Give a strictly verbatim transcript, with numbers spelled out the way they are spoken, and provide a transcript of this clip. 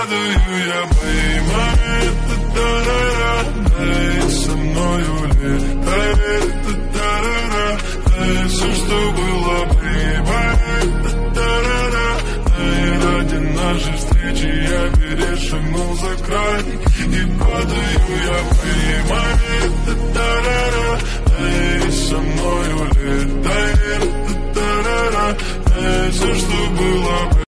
падаю я, baby. Эй, со мною летай, эй, все, что было, baby. Эй, ради нашей встречи я перешагнул за край и падаю я, baby.